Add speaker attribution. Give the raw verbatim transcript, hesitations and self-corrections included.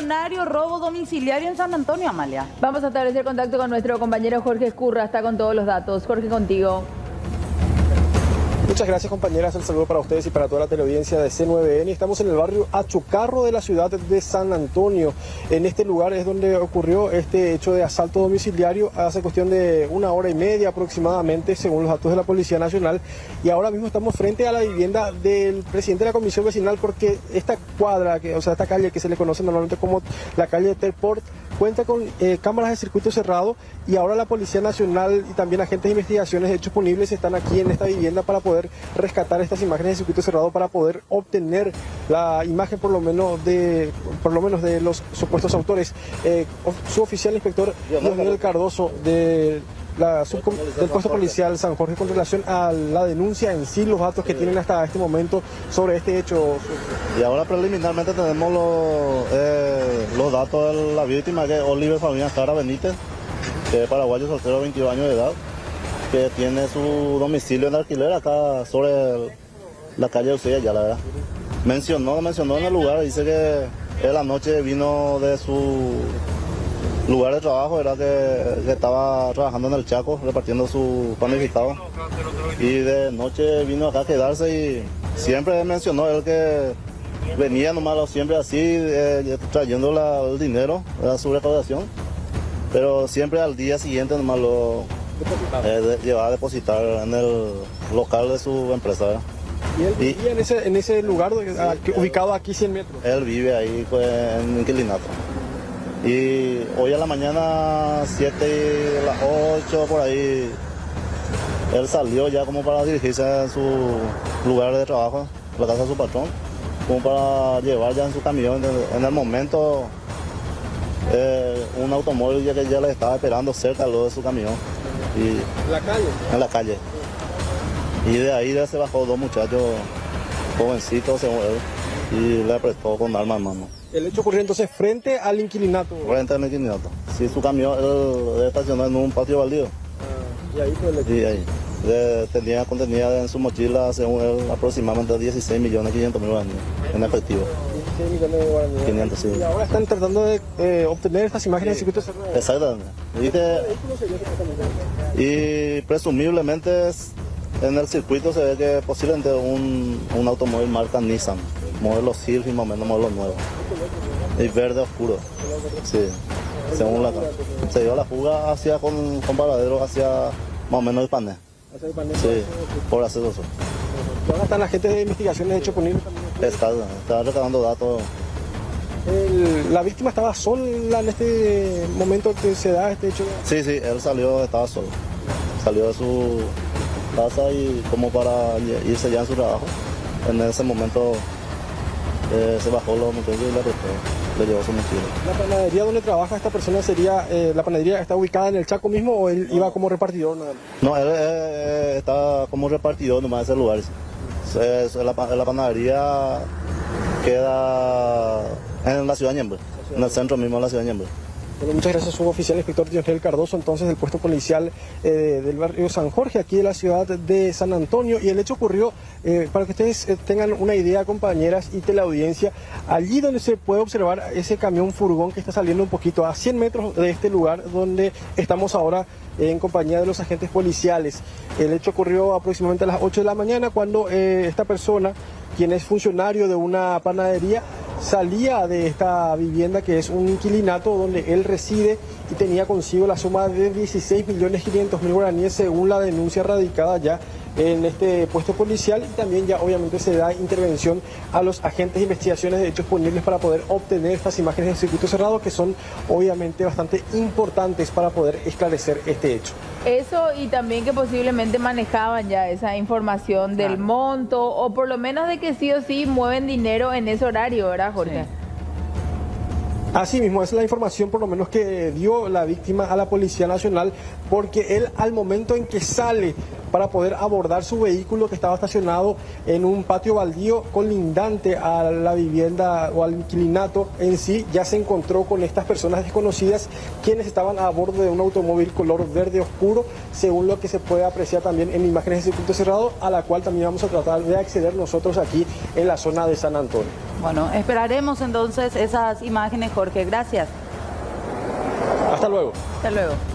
Speaker 1: millonario robo domiciliario en San Antonio, Amalia.
Speaker 2: Vamos a establecer contacto con nuestro compañero Jorge Escurra, está con todos los datos. Jorge, contigo.
Speaker 3: Muchas gracias, compañeras, el saludo para ustedes y para toda la teleaudiencia de C nueve N. Estamos en el barrio Achucarro de la ciudad de San Antonio. En este lugar es donde ocurrió este hecho de asalto domiciliario hace cuestión de una hora y media aproximadamente, según los datos de la Policía Nacional. Y ahora mismo estamos frente a la vivienda del presidente de la Comisión Vecinal, porque esta cuadra, que, o sea, esta calle que se le conoce normalmente como la calle de Telport, cuenta con eh, cámaras de circuito cerrado, y ahora la Policía Nacional y también agentes de investigaciones de hechos punibles están aquí en esta vivienda para poder rescatar estas imágenes de circuito cerrado, para poder obtener la imagen por lo menos de por lo menos de los supuestos autores. Eh, su oficial inspector Daniel Cardoso de la subcom- del puesto policial San Jorge, con relación a la denuncia en sí, los datos que tienen hasta este momento sobre este hecho.
Speaker 4: Y ahora preliminarmente tenemos los, eh, los datos de la víctima, que es Oliver Fabián Jara Benítez, que es paraguayo, soltero, veintidós años de edad, que tiene su domicilio en alquiler acá sobre el, la calle Eusebio Ayala, ¿verdad? Mencionó, mencionó en el lugar, dice que él anoche vino de su lugar de trabajo, era que, que estaba trabajando en el Chaco repartiendo su panificado, y de noche vino acá a quedarse, y siempre mencionó él que venía nomás siempre así, eh, trayendo la, el dinero, la su recaudación, pero siempre al día siguiente nomás lo eh, de, llevaba a depositar en el local de su empresa, ¿verdad?
Speaker 3: ¿Y él vivía en ese, en ese lugar
Speaker 4: sí,
Speaker 3: ubicado aquí cien metros?
Speaker 4: Él vive ahí pues, en inquilinato. Y hoy a la mañana, siete, las ocho, por ahí, él salió ya como para dirigirse a su lugar de trabajo, la casa de su patrón, como para llevar ya en su camión. En el momento, eh, un automóvil ya que ya le estaba esperando cerca de su camión. Y,
Speaker 3: ¿En la calle?
Speaker 4: En la calle. Y de ahí ya se bajó dos muchachos jovencitos, según él, y le apretó con arma en mano.
Speaker 3: El hecho ocurrió entonces frente al inquilinato.
Speaker 4: Frente al inquilinato. Sí, su camión él, él estacionó en un patio baldío.
Speaker 3: Ah, y ahí fue el hecho.
Speaker 4: Y ahí. De, tenía, contenía en su mochila, según él, aproximadamente dieciséis millones quinientos mil guaraníes en efectivo.
Speaker 3: dieciséis millones de guaraníes.
Speaker 4: quinientos, sí.
Speaker 3: Y ahora están tratando de eh, obtener estas imágenes
Speaker 4: sí.
Speaker 3: de circuito cerrado.
Speaker 4: Exactamente. ¿Viste? Y presumiblemente es, en el circuito se ve que posiblemente un, un automóvil marca Nissan, modelo Sylphy, más o menos modelo nuevo. Y verde oscuro. Sí. Según la se dio la fuga hacia con, con paradero hacia más o menos el panel.
Speaker 3: ¿Hacia el panel?
Speaker 4: Sí, por acceso.
Speaker 3: Y ahora están agentes de investigaciones de hecho punibles también.
Speaker 4: Está, está recabando datos.
Speaker 3: El, ¿La víctima estaba sola en este momento que se da este hecho?
Speaker 4: Sí, sí, él salió, estaba solo. Salió de su casa y como para irse ya en su trabajo. En ese momento eh, se bajó los muchachos y le arrestó, le llevó su mochila.
Speaker 3: ¿La panadería donde trabaja esta persona sería, eh, la panadería está ubicada en el Chaco mismo o él iba como repartidor? ¿No?
Speaker 4: No, él eh, está como repartidor nomás de ese lugar. Eh, la, la panadería queda en la ciudad de Ñembe, en el centro mismo de la ciudad de Ñembe.
Speaker 3: Bueno, muchas gracias a su oficial inspector Daniel Cardoso, entonces del puesto policial eh, del barrio San Jorge, aquí de la ciudad de San Antonio. Y el hecho ocurrió, eh, para que ustedes eh, tengan una idea, compañeras y teleaudiencia, allí donde se puede observar ese camión furgón que está saliendo un poquito a cien metros de este lugar donde estamos ahora eh, en compañía de los agentes policiales. El hecho ocurrió aproximadamente a las ocho de la mañana, cuando eh, esta persona, quien es funcionario de una panadería, salía de esta vivienda que es un inquilinato donde él reside, y tenía consigo la suma de dieciséis millones quinientos mil guaraníes, según la denuncia radicada ya en este puesto policial. Y también ya obviamente se da intervención a los agentes de investigaciones de hechos punibles para poder obtener estas imágenes de circuito cerrado, que son obviamente bastante importantes para poder esclarecer este hecho.
Speaker 2: Eso, y también que posiblemente manejaban ya esa información del monto, o por lo menos de que sí o sí mueven dinero en ese horario, ¿verdad, Jorge? Sí.
Speaker 3: Así mismo, esa es la información por lo menos que dio la víctima a la Policía Nacional, porque él, al momento en que sale para poder abordar su vehículo que estaba estacionado en un patio baldío colindante a la vivienda o al inquilinato en sí, ya se encontró con estas personas desconocidas, quienes estaban a bordo de un automóvil color verde oscuro, según lo que se puede apreciar también en imágenes de circuito cerrado, a la cual también vamos a tratar de acceder nosotros aquí en la zona de San Antonio.
Speaker 1: Bueno, esperaremos entonces esas imágenes, Jorge. Jorge. Gracias.
Speaker 3: Hasta luego.
Speaker 2: Hasta luego.